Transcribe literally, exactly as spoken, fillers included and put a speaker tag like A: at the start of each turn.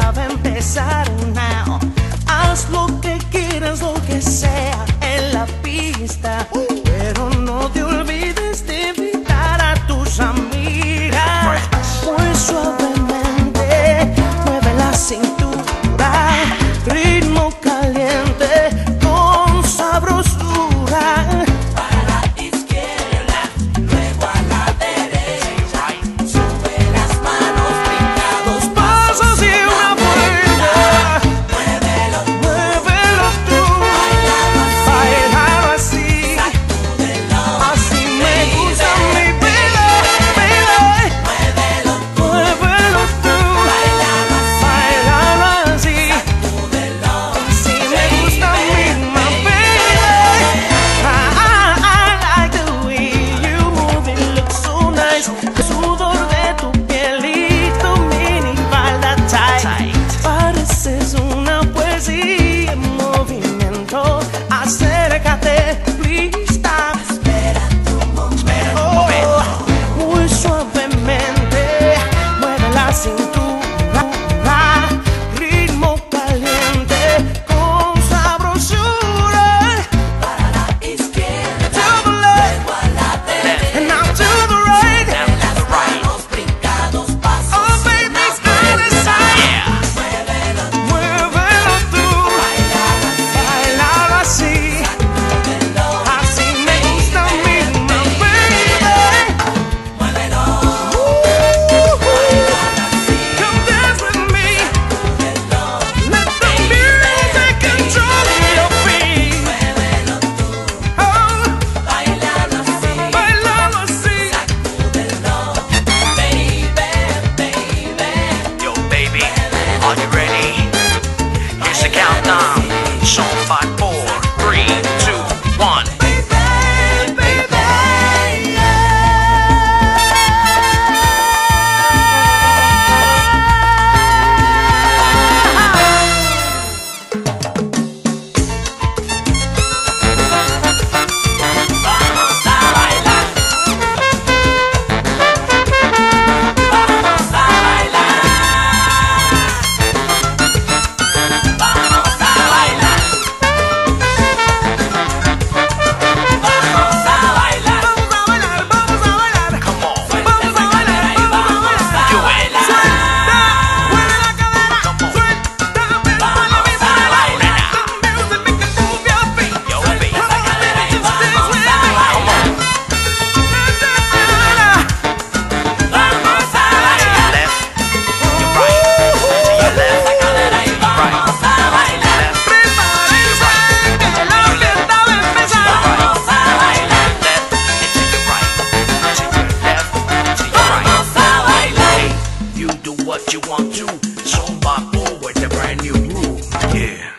A: fiesta va a empezar now. Haz lo que quieras, lo que sea en la pista, pero no te olvides de invitar a tus amigas. Muy suavemente mueve la cintura, ritmo caliente con sabrosura.
B: Para la izquierda, luego a la derecha. Sube las manos, brinca dos pasos y una vuelta. Muévelo,
A: Muévelo tú,
B: bailalo así,
A: bailalo así,
B: sacúdelo,
A: así me gusta mi vida,
B: muévelo tú,
A: muévelo tú,
B: bailalo así,
A: bailalo así,
B: sacúdelo,
A: así me gusta mi my baby. I, I, I like the way you move, it looks so nice. El sudor de tu pielito, mini falda tight. Pareces una poesía en movimiento. Acércate, please stop.
B: espera tu momento.
A: Oh, muy suavemente mueve la cintura, ritmo caliente con sabrosura.
B: Para la izquierda,
A: To the left
B: luego a la derecha.
A: and now to the right.
B: Las manos, brinca dos pasos.
A: Oh baby, stand aside.
B: Muévelo,
A: Muévelo tú,
B: bailalo así,
A: bailalo así,
B: sacúdelo,
A: así me gusta a mí, my baby.
B: muévelo,
A: Ooh,
B: bailalo así,
A: come dance with me.
B: sacúdelo,
A: Let the music control your feet.
B: muévelo tú,
A: Oh,
B: bailalo así,
A: bailalo así.
B: sacúdelo, baby, baby.
C: Yo, baby, are you ready? Here's the countdown. Song five, four, three, two, one.
B: Vamos a bailar, vamos a bailar, vamos a bailar, vamos a bailar,
A: Vamos a bailar, vamos a bailar.
C: Come on.
B: suelta esa cadera y vamos a
C: Do it.
B: bailar,
A: Suelta, mueve la cadera.
C: Come on.
A: Suelta, mueve
B: vamos
A: la
B: a
A: cadera.
B: bailar,
A: The music make you move your feet.
C: Yo,
B: suelta
C: baby.
B: esa cadera y
A: Just
B: vamos
A: dance
B: a
A: with me.
B: bailar,
C: Come on.
B: vamos a bailar,
C: Left, your right. To your left,
B: esa cadera y vamos a bailar,
C: left,
A: Prepárense, que la fiesta va a empezar.
B: vamos a bailar,
C: left, and to your right. To your left, to your right.
B: vamos a bailar.
C: You do what you want to. Song by four with the brand new groove. Yeah.